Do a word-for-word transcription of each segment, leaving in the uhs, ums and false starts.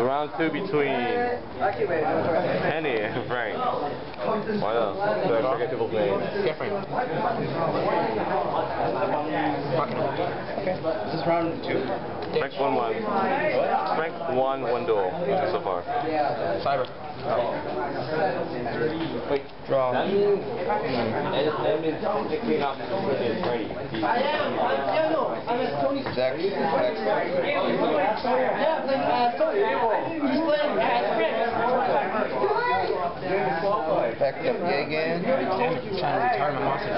round two between Henny and Frank. Voilà. So I forget people's names. Yeah, Frank. Okay. This is round two. Frank won one. Frank won one duel so far. Cyber. Wait. Draw. That means that means the cleanup is ready. Dex. Back up the again. Damn it, I'm trying to retire my monster.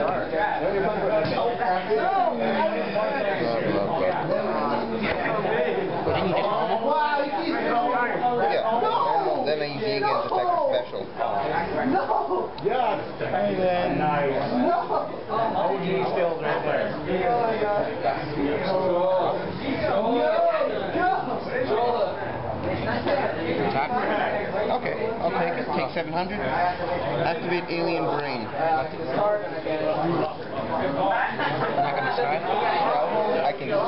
Didn't you just normal? Yeah. Normal. Then I use the again as effective special. No! Yes! And then No! O G skills right there. Attack. okay, I'll take it. Take seven hundred. Activate Alien Brain. Not gonna discard? No, I can.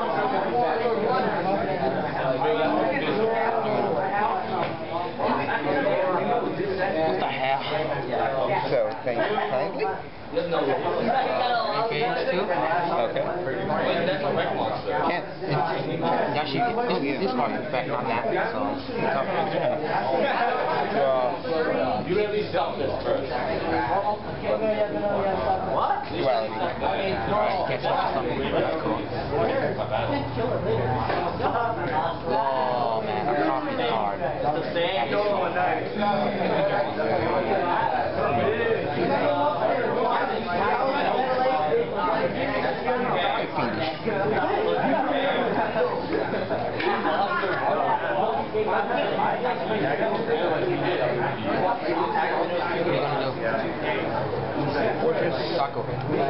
What the hell? So, thank you kindly. Phase two? Okay. Can't. Actually, this, yeah. this card is effect on that, so Draw. You at least stop this first. What? Duality. Alright, catch up to something. That's cool. Oh man, I'm copying the card. That's the same. Fortress Sako.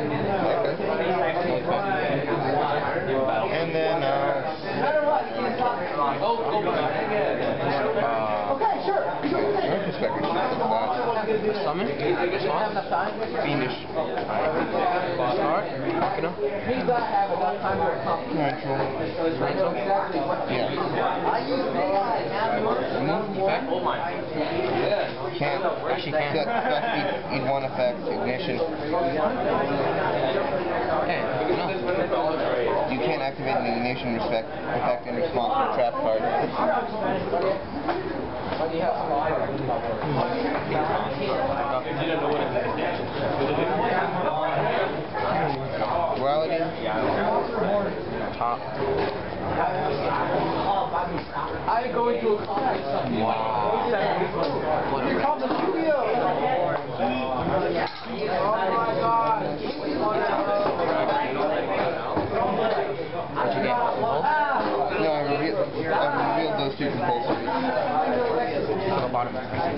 And then, uh, uh, Okay, sure. what perspective should I that? Summon? Fiendish. Start? Machina? Nitro. Rental? Yeah. Remove effect? Can't. Actually can't. Set, set each one effect. Ignition. Okay, no. You can't activate an ignition respect effect in response to a trap card. Duality. Top. I go into a conference. Wow. Here comes the studio. Oh my God. What'd you get? No, I revealed, I revealed those two compulsories. To the bottom.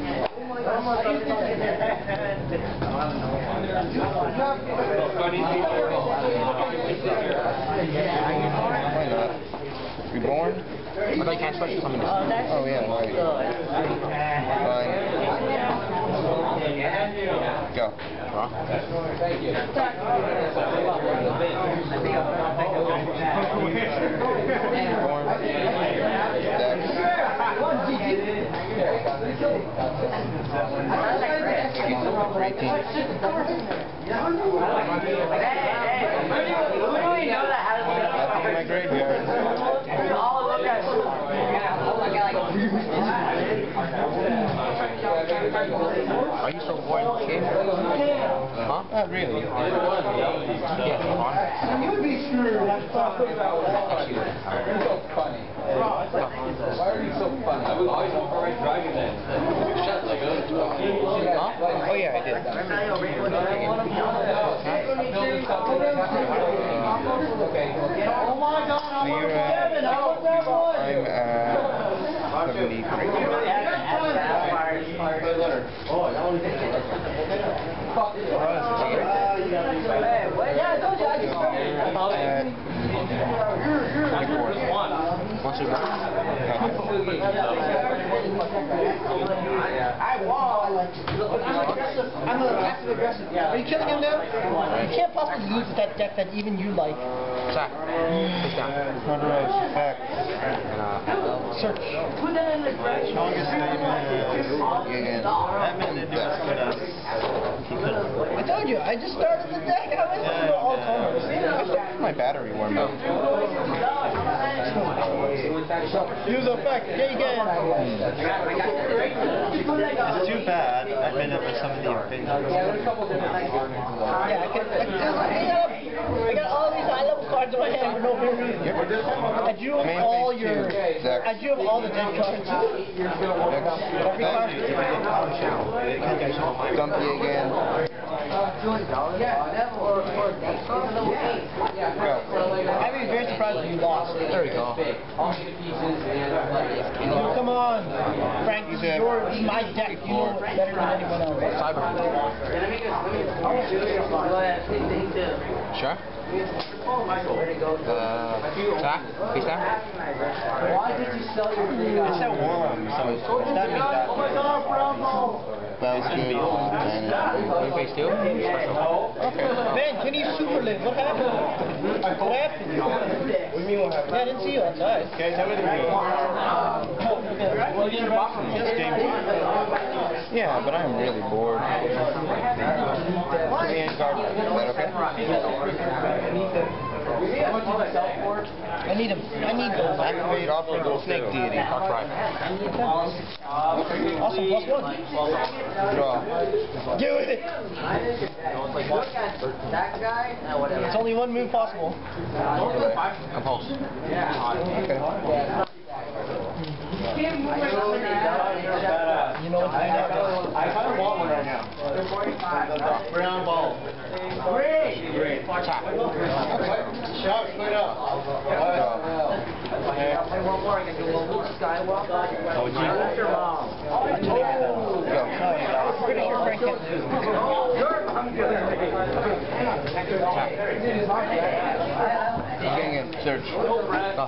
Why not? Reborn? I thought you can't special summon this. Oh yeah, right. Fine. Go. Draw. Reborn. Dex. That's in my graveyard. Are you so bored in this game? Huh? Not really. Yes, on. You would be screwed. Actually, You're so funny. Why are you so funny? I was always on for driving then. Shut like huh? Oh yeah, I did. Oh my God, So you're at, I'm at seventy-three. Yeah, I told you, I just At twenty-four. One want to? I'm a passive aggressive. Are you killing him now? You can't possibly lose with that deck that even you like. Attack. Face down. Ponderosa, fact. Uh, Search. Strongest statement. Edmund didn't do as good as he could have. I told you, I just started the deck. I went through all colors. My battery warmed up. Use effect. Yeah, you can. It's too bad I've been up with some of the opinions. Yeah, I can. I, can, I, got, I got all these high level cards in my hand for no reason. I drew up all your. I drew up all the dead cards. Every card. Dumpy again. I'd be very surprised if you lost. there we go. Come on, Frank. This is your, this is my deck. You know it better than anyone else. Cyber. Sure. Uh, attack. Face down. Why did you sell your video? It's that warm, so it's not mean that. Bounce good. You face two. Special. Okay. Man, can you super live? What happened? What happened? What do you mean what happened? Yeah, I didn't see you outside. Okay, tell me the meaning. Yeah, but I'm really bored. Me and Gardner. Is that okay? I need him. I need those. Activate offer the snake deity. I'll try. Awesome. Plus one. Draw. Do it. It's only one move possible. Compulse. Okay. You know what to do now? I kind of want one right now. The brown ball. Great! Great. Attack. Shot straight up. Oh, gee. Go. I'm pretty sure Frank can't lose. I'm getting in. Search. Go.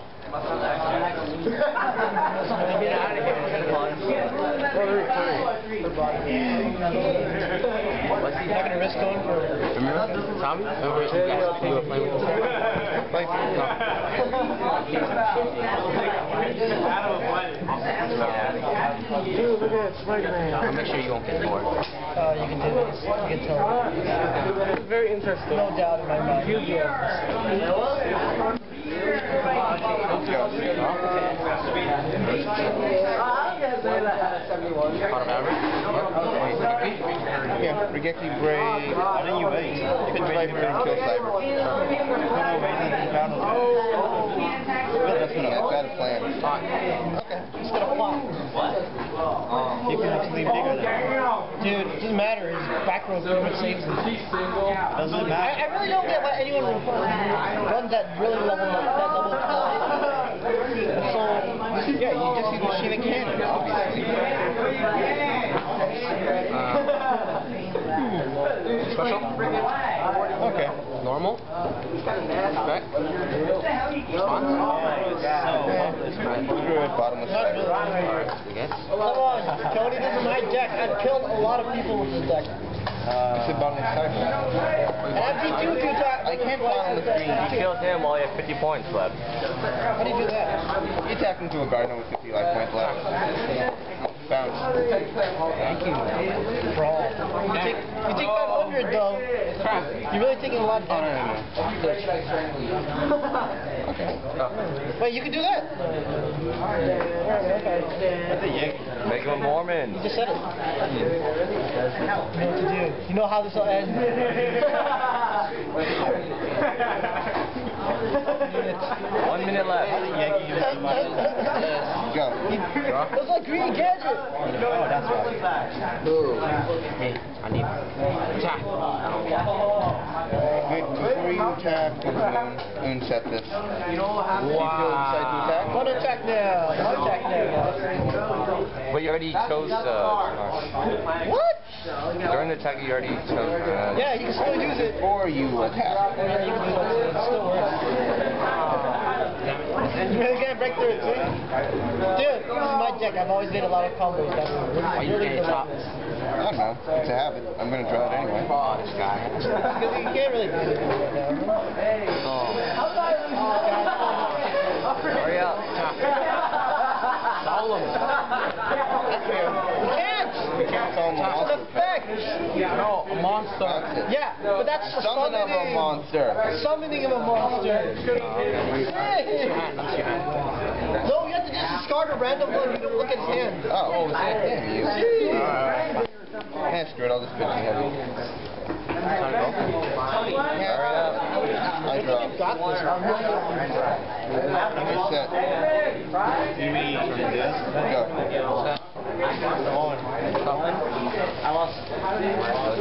What's he not going to risk going for? Remember? Tommy? Remember you were playing with him? Like, I'll make sure you won't get bored. Uh, you can do this. You can tell. Very interesting. No doubt in my mind. You do. Bottom average? yeah, Regeki Brave. Why didn't you wait? You could try to kill Cyber. I've got a plan. Okay. He's got a plot. You can actually bigger than Dude, it doesn't matter. His back row pretty much saves him. Doesn't I, I really don't get why anyone runs that really level that level plot. So yeah, you just use machine and cannon, obviously. Uh, special? Okay. Normal? Respect? Response? Screw it, bottomless Cyber. I guess. Come on, Tony, this is my deck. I've killed a lot of people with this deck. Uh, it's a bottomless Cyber. And I've beat you two times. I can't bottomless green. You killed him while he had fifty points left. How do you do that? You attack into a Gardner with fifty life points left. Bounce. Thank you. Brawl. You take, you take five hundred though. You're really taking a lot of Oh, no, damage. no, no. Okay. Go. Wait, you can do that? Okay. Make him a Mormon. You just said it. You know what to do. You know how this will end. One minute left. Go. Looks like Green Gadget. Oh, that's right. Ooh. Hey, I need attack. Wait, before you attack, Moon, set this. Wow. You feel decide to attack? One attack now. One attack now. But you already chose uh, What? during the attack you already chose uh, Yeah, you can still use it. Or you attack. Yeah, you can do that. It still works. You really gonna break through it too? Dude, this is my deck. I've always made a lot of combos. That's Why you really getting top? I don't know. It's a habit. I'm going to draw it anyway. Oh, this guy. Because you can't really do anything right now. Oh. Hurry up. Solemn. You can't! You can't call him a It's monster. an effect! No, a monster. That's it. Yeah, but that's the Summon of a summoning. monster. Summoning of a monster. That's your hand. That's your hand. No, you have to just discard a random one. You don't look at his hand. Oh, is it? damn you. Jeez. Yeah, screw it. I'll just pitch it heavy. Time to go. Hurry up. I draw. Got this. You're set. Go. I lost.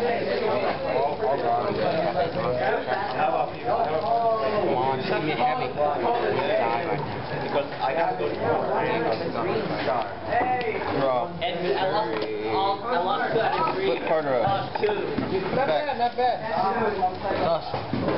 Come on, just give me heavy. Because I got to go to Draw. And I lost. all- I lost that. Flip card row. Lost two. Not bad, not bad. Dust.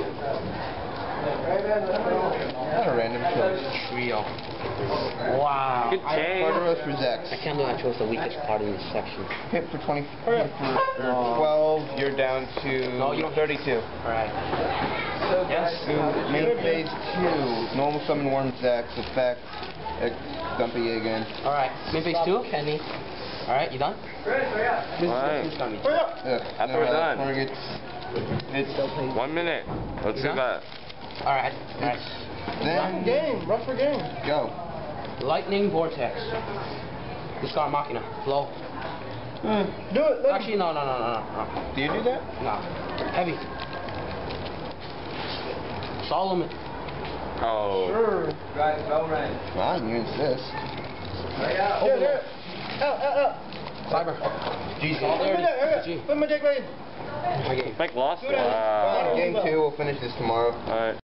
Not a random choice. Trio. Wow. Good change. Card row for Zex. I can't believe I chose the weakest card in this section. Hit for twenty. Hit for twelve. You're down to No, you don't- thirty-two. Alright. Yes. Main phase two. Normal summon Worm Zex. Effect. Uh, Dumpy again. Alright. Main phase two. Kenny. Alright, you done? Alright. Who's coming? Hurry up. Yeah. After we're done. Targets. It's One minute. Let's do Yeah. that. Alright. Alright. then Game, run for game. go. Lightning Vortex. Discard Machina. Flow. Do it. Let him. Actually, no, no, no, no, no. Do you do that? No. Heavy. Solomon. Oh. Sure. Fine, you insist. Here, here. Out, out, out. Cyber. G. All Put there my it deck, hurry is. up. G. Put my deck right in. My game. Mike lost? Do that. Wow. Game two. We'll finish this tomorrow. Alright.